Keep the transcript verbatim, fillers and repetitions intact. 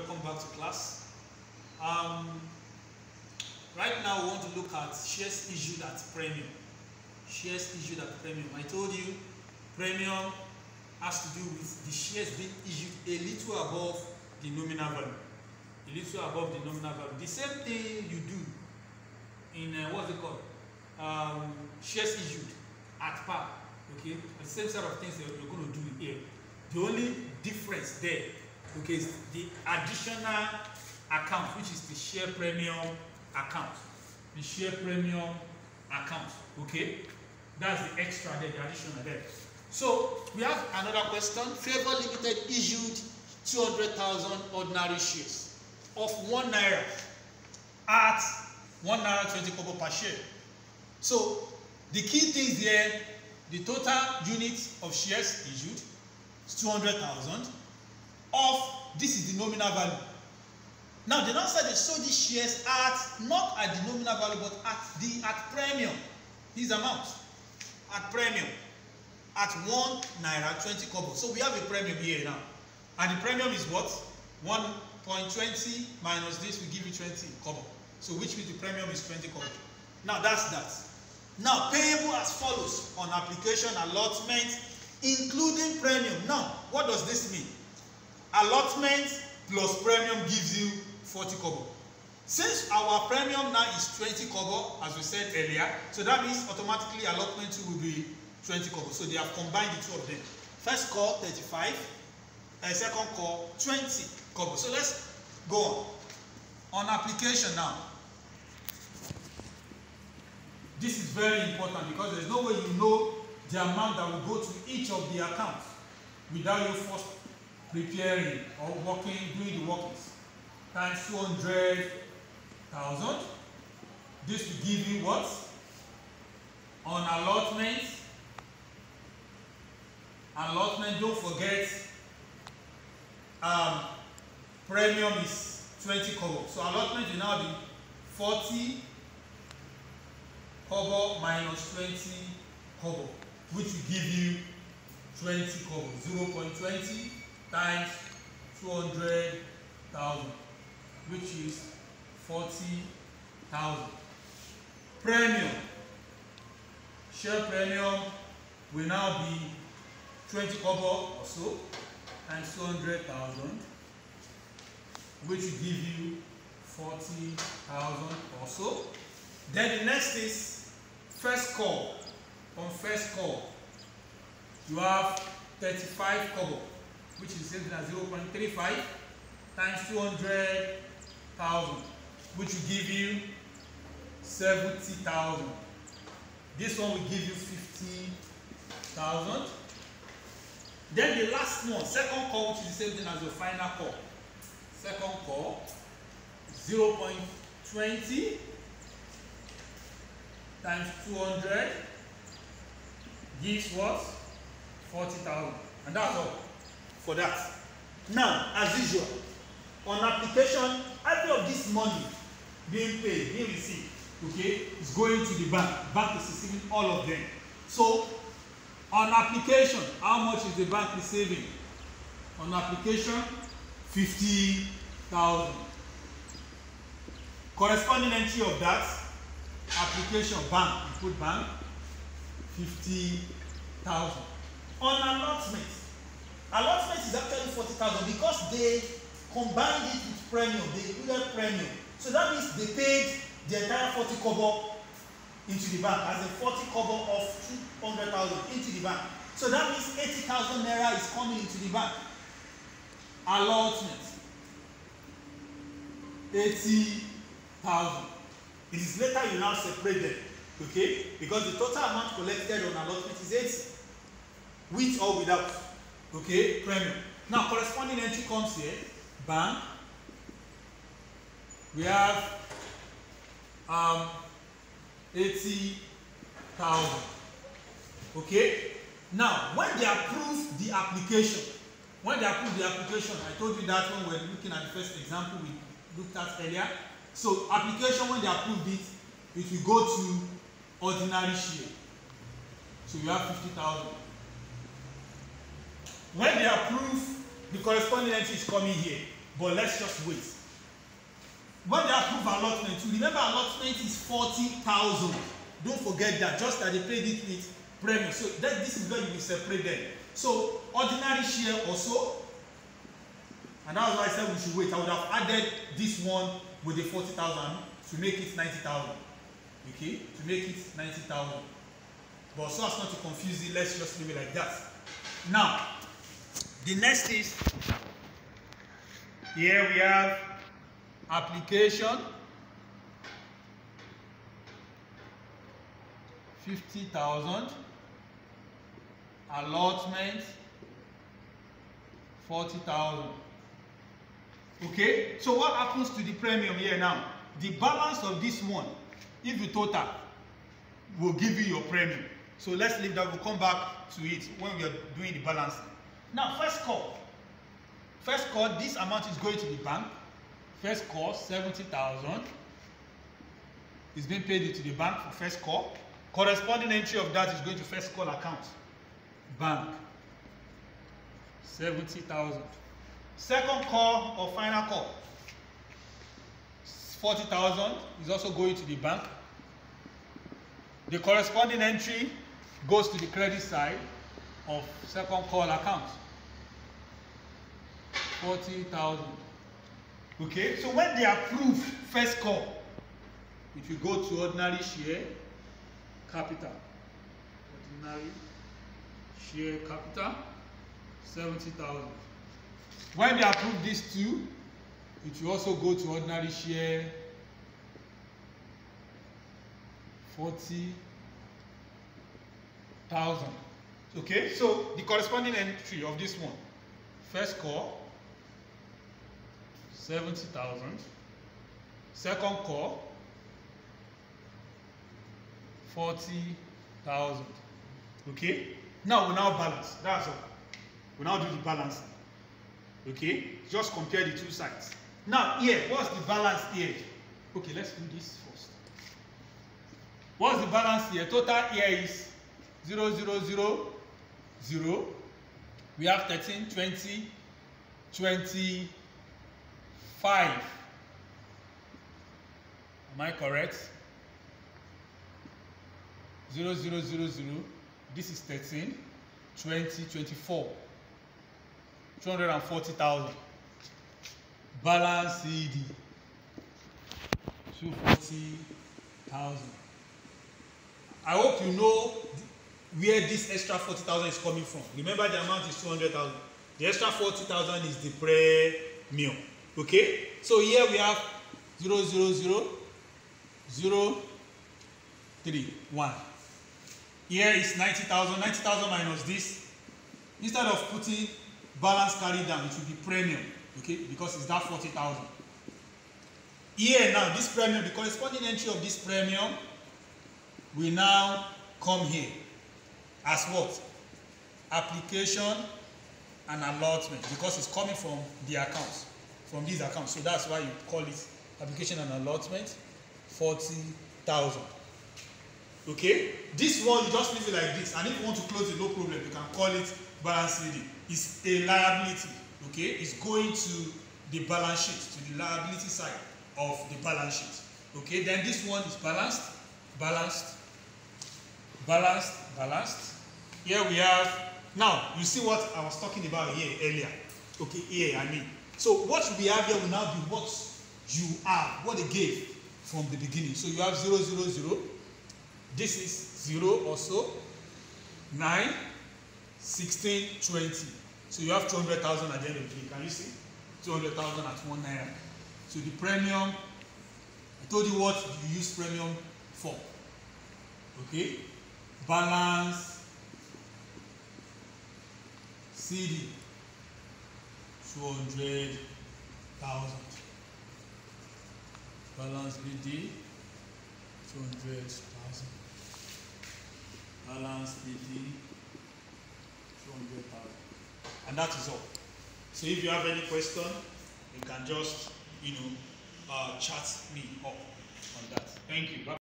welcome back to class. Um, right now we want to look at shares issued at premium. Shares issued at premium. I told you premium has to do with the shares being issued a little above the nominal value. A little above the nominal value. The same thing you do in uh, what's it called? Um, shares issued at par. Okay, the same set of things that you're going to do here. The only difference there, okay, is the additional account, which is the share premium account. The share premium account. Okay, that's the extra there, the additional there. So we have another question. Favour Limited issued two hundred thousand ordinary shares of one naira at one naira twenty kobo per share. So the key things here, the total units of shares issued is two hundred thousand. Of this is the nominal value. Now they now said they sold these shares at not at the nominal value but at the at premium. This amount at premium at one naira twenty kobo. So we have a premium here now, and the premium is what? one point two zero minus this will give you twenty kobo. So which means the premium is twenty kobo. Now that's that. Now payable as follows on application allotment including premium. Now what does this mean? Allotment plus premium gives you forty kobo. Since our premium now is twenty kobo, as we said earlier, so that means automatically allotment two will be twenty kobo. So they have combined the two of them. First call thirty-five, and second call twenty kobo. So let's go on. On application now. This is very important because there's no way you know the amount that will go to each of the accounts without you first preparing or working, doing the workings. Times two hundred thousand. This will give you what? On allotment. Allotment, don't forget, um, premium is twenty kobo. So allotment will now be forty kobo minus twenty kobo, which will give you twenty kobo. zero point two zero times two hundred thousand, which is forty thousand. Premium, share premium will now be twenty kobo or so times two hundred thousand, which will give you forty thousand or so. Then the next is first call. On first call, you have thirty-five kobo, which is the same thing as zero point three five times two hundred thousand, which will give you seventy thousand. This one will give you fifty thousand. Then the last one, second call, which is the same thing as your final call. Second call, zero point two zero times two hundred gives what? forty thousand. And that's all for that. Now, as usual, on application, every of this money being paid, being received, okay, is going to the bank. Bank is receiving all of them. So, on application, how much is the bank receiving? On application, fifty thousand. Corresponding entry of that, application bank, you put bank, fifty thousand. On allotment, allotment is actually forty thousand because they combined it with premium, they included premium. So that means they paid the entire forty kobo into the bank, as a forty kobo of two hundred thousand into the bank. So that means eighty thousand naira is coming into the bank. Allotment, eighty thousand. It is later you now separate them, okay? Because the total amount collected on allotment is eighty, with or without, okay? Premium. Now corresponding entry comes here. Bank. We have um, eighty thousand. Okay? Now, when they approve the application, when they approve the application, I told you that when we were looking at the first example we looked at earlier. So, application, when they approved it, it will go to ordinary share. So, you have fifty thousand. When they approve, the corresponding entry is coming here. but let's just wait. When they approve allotment, remember allotment is forty thousand. Don't forget that, just that they paid it with premium. So that, this is where you will separate them. So ordinary share also, and that's why I said we should wait. I would have added this one with the forty thousand to make it ninety thousand. Okay, to make it ninety thousand. But so as not to confuse it, let's just leave it like that. Now, the next is, here we have application, fifty thousand, allotment, forty thousand. Okay, so what happens to the premium here now? The balance of this one, if you total, will give you your premium. So let's leave that, we'll come back to it when we are doing the balancing. Now, first call. First call, this amount is going to the bank. First call, seventy thousand. Is being paid into the bank for first call. Corresponding entry of that is going to first call account. Bank. seventy thousand. Second call or final call, forty thousand is also going to the bank. The corresponding entry goes to the credit side of second call account. forty thousand. Okay, so when they approve first call, if you go to ordinary share capital, ordinary share capital, seventy thousand. When they approve these two, it will also go to ordinary share forty thousand. Okay, so the corresponding entry of this one, first call, seventy thousand. Second call, forty thousand. Okay, now we now balance. That's all. We now do the balancing. Okay, just compare the two sides. Now here, what's the balance here? Okay, let's do this first. What's the balance here? Total here is zero zero zero zero. We have thirteen, twenty, twenty-five. Am I correct? zero zero zero zero. This is thirteen, twenty, twenty-four. two hundred forty thousand. Balance C D, two hundred forty thousand. I hope you know where this extra forty thousand is coming from. Remember, the amount is two hundred thousand. The extra forty thousand is the premium. Okay? So here we have zero zero zero zero three one. Here is ninety thousand. ninety thousand minus this. Instead of putting balance carried down, it will be premium. Okay? Because it's that forty thousand. Here now, this premium, the corresponding entry of this premium will now come here as what? Application and allotment, because it's coming from the accounts, from these accounts. So that's why you call it application and allotment, forty thousand. Okay? This one, you just leave it like this. And if you want to close it, no problem. You can call it balance C D. It's a liability. Okay? It's going to the balance sheet, to the liability side of the balance sheet. Okay? Then this one is balanced, balanced, balanced, balanced. Here we have, now you see what I was talking about here earlier. Okay, here I mean. So what we have here will now be what you have, what they gave from the beginning. So you have zero, zero, zero. This is zero also. nine, sixteen, twenty. So you have two hundred thousand at the end of the day. Can you see? two hundred thousand at one naira. So the premium, I told you what you use premium for. Okay? Balance C D, two hundred thousand. Balance B D, two hundred thousand. Balance B D, two hundred thousand. And that is all. So if you have any question, you can just, you know, uh, chat me up on that. Thank you. Bye.